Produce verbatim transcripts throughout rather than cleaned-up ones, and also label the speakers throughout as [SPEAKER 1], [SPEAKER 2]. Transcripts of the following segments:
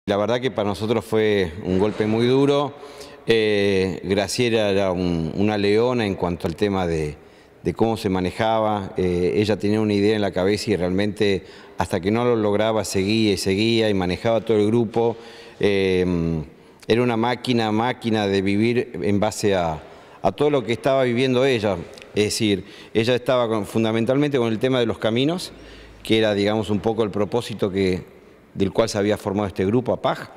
[SPEAKER 1] La verdad que para nosotros fue un golpe muy duro. Eh, Graciela era un, una leona en cuanto al tema de, de cómo se manejaba. Eh, ella tenía una idea en la cabeza y realmente hasta que no lo lograba seguía y seguía y manejaba todo el grupo. Eh, era una máquina, máquina de vivir en base a, a todo lo que estaba viviendo ella. Es decir, ella estaba con, fundamentalmente con el tema de los caminos, que era, digamos, un poco el propósito que del cual se había formado este grupo, A P A J,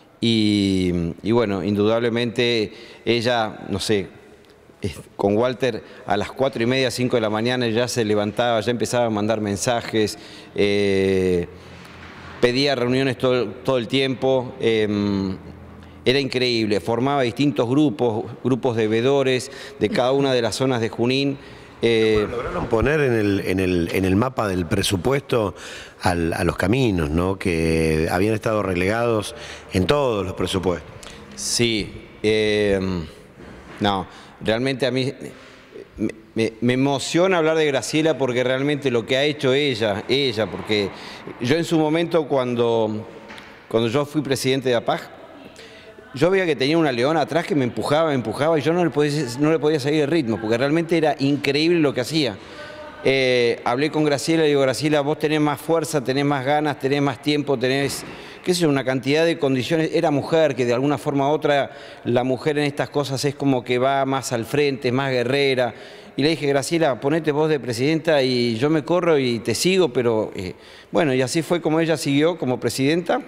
[SPEAKER 1] y, y bueno, indudablemente ella, no sé, con Walter a las cuatro y media, cinco de la mañana ya se levantaba, ya empezaba a mandar mensajes, eh, pedía reuniones todo, todo el tiempo, eh, era increíble, formaba distintos grupos, grupos de veedores de cada una de las zonas de Junín.
[SPEAKER 2] Eh, lograron poner en el, en, el, en el mapa del presupuesto al, a los caminos, ¿no? Que habían estado relegados en todos los presupuestos.
[SPEAKER 1] Sí, eh, no, realmente a mí me, me, me emociona hablar de Graciela porque realmente lo que ha hecho ella, ella, porque yo en su momento cuando, cuando yo fui presidente de A P A J, yo veía que tenía una leona atrás que me empujaba, me empujaba y yo no le podía, no le podía seguir el ritmo, porque realmente era increíble lo que hacía. Eh, hablé con Graciela y digo, Graciela, vos tenés más fuerza, tenés más ganas, tenés más tiempo, tenés, qué sé yo, una cantidad de condiciones. Era mujer, que de alguna forma u otra, la mujer en estas cosas es como que va más al frente, es más guerrera. Y le dije, Graciela, ponete vos de presidenta y yo me corro y te sigo, pero eh, bueno, y así fue como ella siguió como presidenta.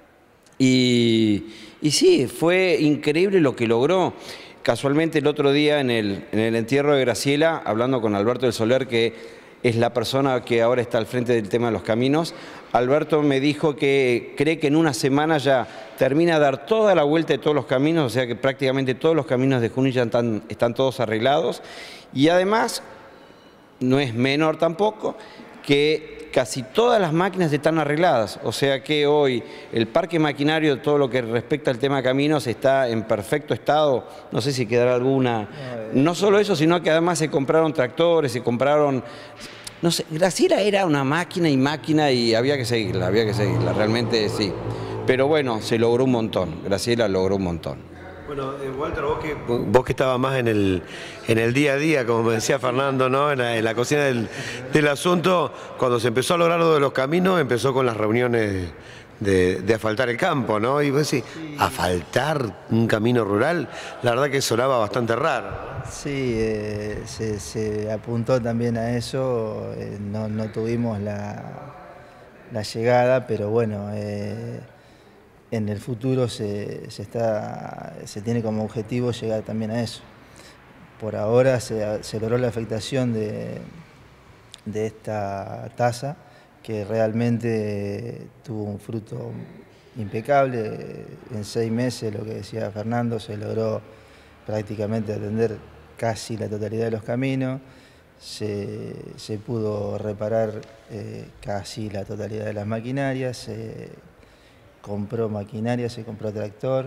[SPEAKER 1] Y, y sí, fue increíble lo que logró. Casualmente el otro día en el, en el entierro de Graciela, hablando con Alberto del Soler, que es la persona que ahora está al frente del tema de los caminos, Alberto me dijo que cree que en una semana ya termina de dar toda la vuelta de todos los caminos, o sea que prácticamente todos los caminos de Junín ya están, están todos arreglados. Y además, no es menor tampoco, que casi todas las máquinas están arregladas, o sea que hoy el parque maquinario, todo lo que respecta al tema caminos, está en perfecto estado. No sé si quedará alguna, no solo eso, sino que además se compraron tractores, se compraron, no sé, Graciela era una máquina y máquina y había que seguirla, había que seguirla, realmente sí. Pero bueno, se logró un montón, Graciela logró un montón.
[SPEAKER 2] Bueno, eh, Walter, vos que, vos que estabas más en el, en el día a día, como me decía Fernando, ¿no? En la, en la cocina del, del asunto, cuando se empezó a lograr lo de los caminos, empezó con las reuniones de, de asfaltar el campo, ¿no? Y vos decís, asfaltar un camino rural, la verdad que sonaba bastante raro.
[SPEAKER 3] Sí, eh, se, se apuntó también a eso, eh, no, no tuvimos la, la llegada, pero bueno... Eh, en el futuro se, se, está, se tiene como objetivo llegar también a eso. Por ahora se, se logró la afectación de, de esta tasa, que realmente tuvo un fruto impecable. En seis meses, lo que decía Fernando, se logró prácticamente atender casi la totalidad de los caminos. Se, se pudo reparar eh, casi la totalidad de las maquinarias. Se, compró maquinaria, se compró tractor,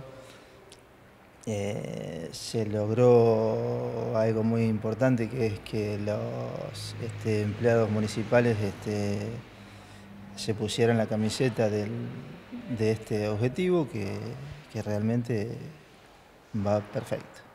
[SPEAKER 3] eh, se logró algo muy importante, que es que los este, empleados municipales este, se pusieran la camiseta del, de este objetivo, que, que realmente va perfecto.